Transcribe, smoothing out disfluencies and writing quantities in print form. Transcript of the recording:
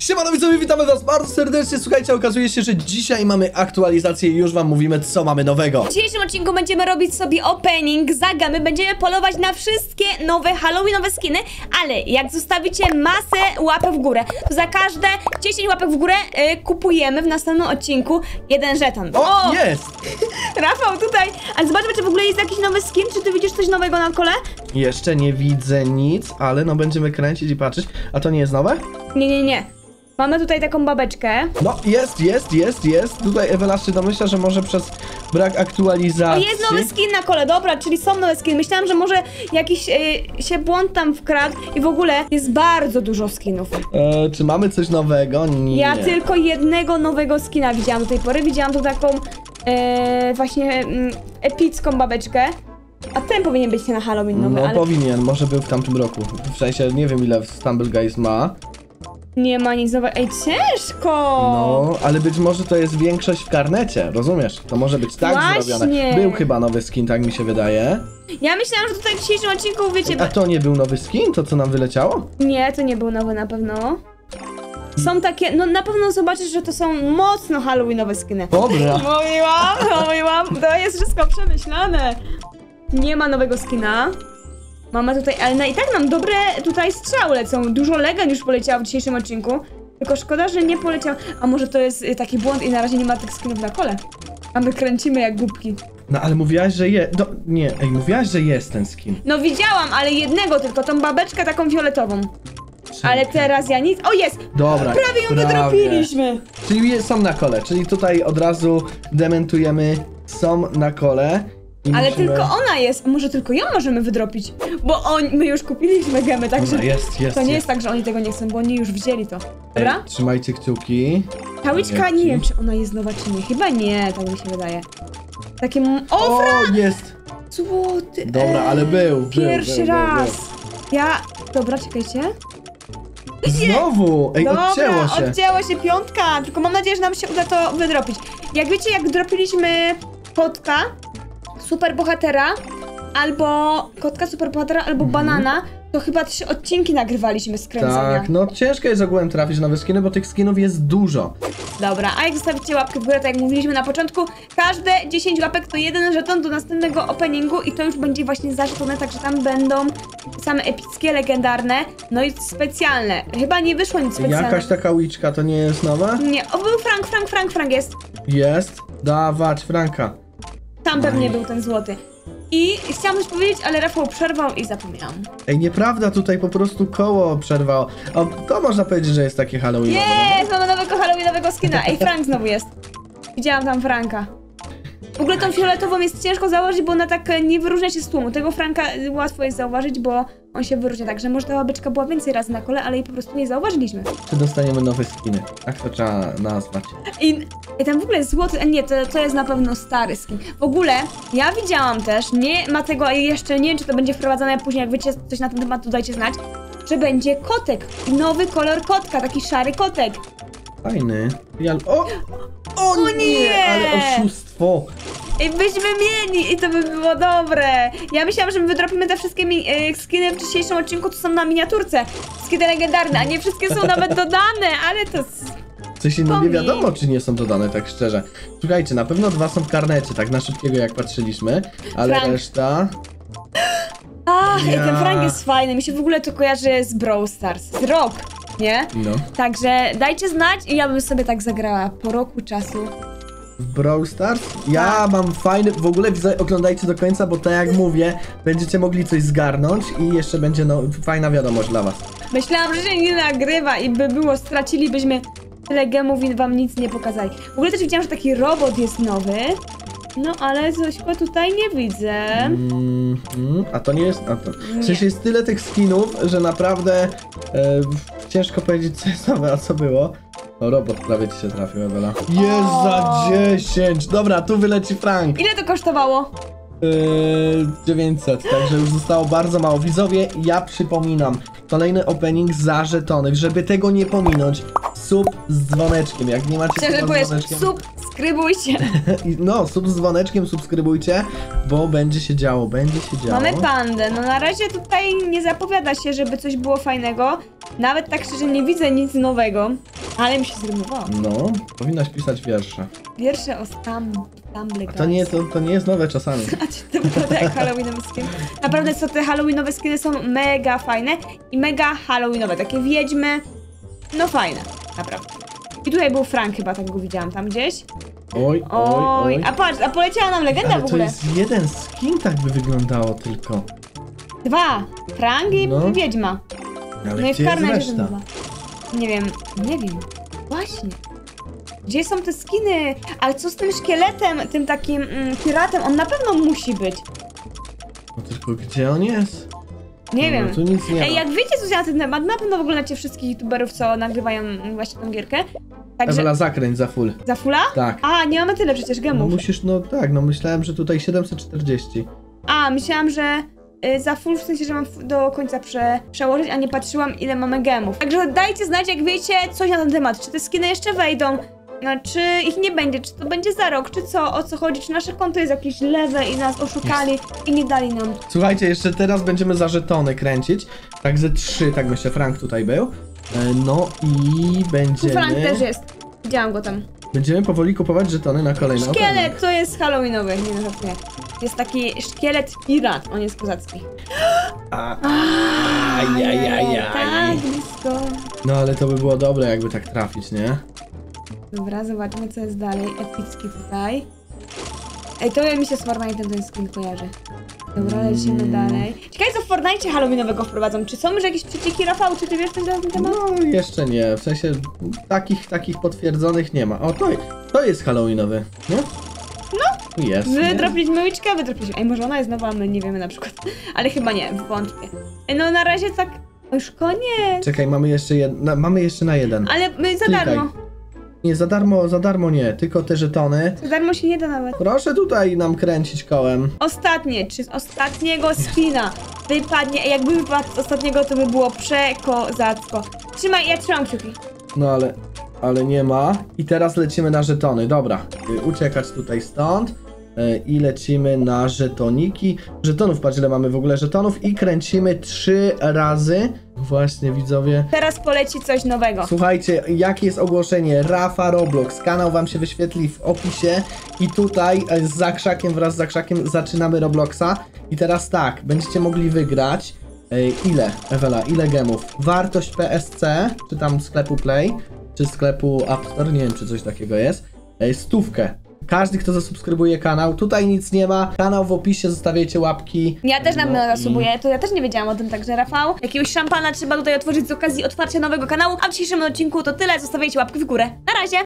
Siemano widzowie, witamy was bardzo serdecznie. Słuchajcie, okazuje się, że dzisiaj mamy aktualizację i już wam mówimy, co mamy nowego. W dzisiejszym odcinku będziemy robić sobie opening za gamy, będziemy polować na wszystkie nowe halloweenowe skiny, ale jak zostawicie masę łapek w górę, to za każde 10 łapek w górę kupujemy w następnym odcinku jeden żeton. O, jest! Rafał tutaj, ale zobaczmy, czy w ogóle jest jakiś nowy skin, czy ty widzisz coś nowego na kole? Jeszcze nie widzę nic, ale no będziemy kręcić i patrzeć. A to nie jest nowe? Nie. Mamy tutaj taką babeczkę. No, jest. Tutaj Ewela się domyśla, że może przez brak O, aktualizacji... jest nowy skin na kole, dobra, czyli są nowe skiny. Myślałam, że może jakiś się błąd tam wkradł i w ogóle jest bardzo dużo skinów. Czy mamy coś nowego? Nie. Ja tylko jednego nowego skina widziałam do tej pory. Widziałam tu taką właśnie epicką babeczkę. A ten powinien być na Halloween nowy, No ale powinien, może był w tamtym roku. W sensie, nie wiem ile Stumble Guys ma. nie ma nic nowego. Ej, ciężko! No, ale być może to jest większość w karnecie, rozumiesz? To może być tak Właśnie. zrobione. Był chyba nowy skin, tak mi się wydaje. Ja myślałam, że tutaj w dzisiejszym odcinku, wiecie... A to nie był nowy skin? To co nam wyleciało? Nie, to nie był nowy na pewno. Są takie, no na pewno zobaczysz, że to są mocno halloweenowe skiny. Dobra. Mówiłam, to jest wszystko przemyślane. Nie ma nowego skina. Mamy tutaj Elnę i tak nam dobre tutaj strzały lecą. Dużo legend już poleciało w dzisiejszym odcinku. Tylko szkoda, że nie poleciał. A może to jest taki błąd i na razie nie ma tych skinów na kole. A my kręcimy jak głupki. No ale mówiłaś, że no, nie, mówiłaś, że jest ten skin. No widziałam, ale jednego tylko, tą babeczkę taką fioletową. Ale teraz ja nic... O, jest! Dobra. Prawie ją wydropiliśmy! Czyli są na kole, czyli tutaj od razu dementujemy, są na kole. Ale tylko ona jest, może tylko ją możemy wydropić. Bo my już kupiliśmy gemy, także... Dobra, jest. To nie jest tak, że oni tego nie chcą, bo oni już wzięli to. Dobra? Ej, trzymajcie kciuki. Ta łyczka, nie wiem, czy ona jest nowa, czy nie. Chyba nie, tak mi się wydaje. Takie... O, jest! złoty! Dobra, ale był. Pierwszy raz! Ja... Dobra, czekajcie. Znowu! Ej, Dobra, odcięło się. piątka, tylko mam nadzieję, że nam się uda to wydropić. Jak wiecie, jak dropiliśmy kotka, superbohatera, albo banana, to chyba 3 odcinki nagrywaliśmy z kręcenia. Tak, no ciężko jest ogółem trafić nowe skiny, bo tych skinów jest dużo. Dobra, a jak zostawicie łapkę w górę, tak jak mówiliśmy na początku, każde 10 łapek to jeden żeton do następnego openingu i to już będzie właśnie zażetone, także tam będą same epickie, legendarne, no i specjalne. Chyba nie wyszło nic specjalnego. Jakaś taka łyczka, to nie jest nowa? Nie, o, był Frank jest. Jest? Dawać Franka. Tam pewnie był ten złoty. I chciałam coś powiedzieć, ale Rafał przerwał i zapomniałam. Ej, nieprawda, tutaj po prostu koło przerwało. O, to można powiedzieć, że jest takie halloweenowe. Jest! Mamy nowego halloweenowe skina. Ej, Frank znowu jest. Widziałam tam Franka. W ogóle tą fioletową jest ciężko założyć, bo ona tak nie wyróżnia się z tłumu. Tego Franka łatwo jest zauważyć, bo on się wyróżnia tak, że może ta łabyczka była więcej razy na kole, ale jej po prostu nie zauważyliśmy. Czy dostaniemy nowe skiny? Tak to trzeba nazwać. I tam w ogóle jest złoty, a nie, to jest na pewno stary skin. W ogóle ja widziałam też, nie ma tego jeszcze, nie wiem czy to będzie wprowadzane później, jak wiecie coś na ten temat, to dajcie znać, że będzie kotek. Nowy kolor kotka, taki szary kotek. Fajny. O nie! Ale oszustwo! I byśmy mieli i to by było dobre. Ja myślałam, że my wydropimy te wszystkie skiny w dzisiejszym odcinku, to są na miniaturce. Skiny legendarne, a nie wszystkie są nawet dodane, ale to... Coś no nie wiadomo, czy nie są dodane, tak szczerze. Słuchajcie, na pewno 2 są w karnecie, tak na szybkiego jak patrzyliśmy, ale Frank. reszta... Ach, Ja. ten Frank jest fajny, mi się w ogóle to kojarzy z Brawl Stars, z Rock, nie? No. Także dajcie znać i ja bym sobie tak zagrała po roku czasu. W Brawl Stars? Ja mam fajny, w ogóle oglądajcie do końca, bo tak jak mówię, będziecie mogli coś zgarnąć i jeszcze będzie fajna wiadomość dla was. Myślałam, że się nie nagrywa i by było, stracilibyśmy tyle gemów i wam nic nie pokazali. W ogóle też widziałam, że taki robot jest nowy. No ale coś go tutaj nie widzę. A to nie jest... W sensie jest tyle tych skinów, że naprawdę ciężko powiedzieć co jest nowe, a co było. O, robot prawie ci się trafił, Ewela. Jest za 10! Dobra, tu wyleci Frank. Ile to kosztowało? 900, także już zostało bardzo mało. Widzowie, ja przypominam, kolejny opening za żetony, żeby tego nie pominąć. Sub z dzwoneczkiem, jak nie macie Szczerze suba z powiesz, dzwoneczkiem... subskrybujcie. No, sub z dzwoneczkiem, subskrybujcie, bo będzie się działo, Mamy pandę, no na razie tutaj nie zapowiada się, żeby coś było fajnego. Nawet tak szczerze nie widzę nic nowego. Ale mi się zrymowało. No, powinnaś pisać wiersze. Wiersze o Stumble A to nie jest nowe czasami. A czy to wygląda jak halloweenowe skiny? Naprawdę te halloweenowe skiny są mega fajne i mega halloweenowe, takie wiedźmy, no fajne, naprawdę. I tutaj był Frank chyba, tak go widziałam tam gdzieś. Oj. A patrz, a poleciała nam legenda Ale w to ogóle. jest jeden skin, tak by wyglądało tylko. 2, Frank i No. wiedźma. Ale No i gdzie w jest karnecie reszta? ten 2. Nie wiem. Właśnie. Gdzie są te skiny? Ale co z tym szkieletem, tym takim piratem? On na pewno musi być. No tylko gdzie on jest? Nie wiem. No, tu nic nie ma. Ej, jak wiecie coś na ten temat, na pewno oglądacie wszystkich youtuberów, co nagrywają właśnie tą gierkę. Także... Ewela, zakręć za full. Za fulla? Tak. A, nie mamy tyle przecież No gemów. musisz, no tak, no myślałem, że tutaj 740. A, myślałam, że za full w sensie, że mam do końca przełożyć, a nie patrzyłam, ile mamy gemów. Także dajcie znać, jak wiecie coś na ten temat. Czy te skiny jeszcze wejdą? No, czy ich nie będzie? Czy to będzie za rok? Czy co? O co chodzi? Czy nasze konto jest jakieś lewe i nas oszukali i nie dali nam? Słuchajcie, jeszcze teraz będziemy za żetony kręcić. Także 3, tak myślę, Frank tutaj był. No i będziemy... Frank też jest. Widziałam go tam. Będziemy powoli kupować żetony na kolejny Szkielet to jest halloweenowy, nie żartuję. Jest taki szkielet pirat, on jest kozacki. Tak blisko. No ale to by było dobre, jakby tak trafić, nie? Dobra, zobaczmy co jest dalej. Epicki tutaj. Ej, to mi się z Fortnite'em ten skin kojarzy. Dobra, lecimy dalej. Ciekawe co w Fortnite halloweenowego wprowadzą. Czy są już jakieś przecieki, Rafał? Czy ty wiesz na ten temat? No jeszcze nie, w sensie takich potwierdzonych nie ma. O, to jest halloweenowy, nie? No. Jest. nie? Wydropiliśmy łyczkę, wydropiliśmy. Ej, może ona jest nowa, my nie wiemy na przykład. Ale chyba nie, wątpię. Ej, no na razie tak... O, już koniec. Czekaj, mamy jeszcze na jeden. Ale my za Klikaj. darmo. Nie, za darmo nie, tylko te żetony. Za darmo się nie da nawet. Proszę tutaj nam kręcić kołem. Ostatnie, czy z ostatniego skina wypadnie, jakby wypadł z ostatniego, to by było przekozacko. Trzymaj, ja trzymam kciuki. No ale nie ma. I teraz lecimy na żetony, dobra. Uciekać tutaj stąd. I lecimy na żetoniki. Żetonów, patrz ile mamy w ogóle żetonów. I kręcimy 3 razy. Właśnie widzowie. Teraz poleci coś nowego. Słuchajcie, jakie jest ogłoszenie? Rafa Roblox. Kanał wam się wyświetli w opisie. I tutaj z zakrzakiem, wraz z zakrzakiem zaczynamy Robloxa. I teraz tak, będziecie mogli wygrać. Ile, Ewela, ile gemów? Wartość PSC, czy tam sklepu Play, czy sklepu App Store, nie wiem czy coś takiego jest. 100. Każdy, kto zasubskrybuje kanał, tutaj nic nie ma. Kanał w opisie, zostawiajcie łapki. Ja też na No pewno i- zasubuję, to ja też nie wiedziałam o tym, także Rafał. Jakiegoś szampana trzeba tutaj otworzyć z okazji otwarcia nowego kanału. A w dzisiejszym odcinku to tyle, zostawiajcie łapki w górę. Na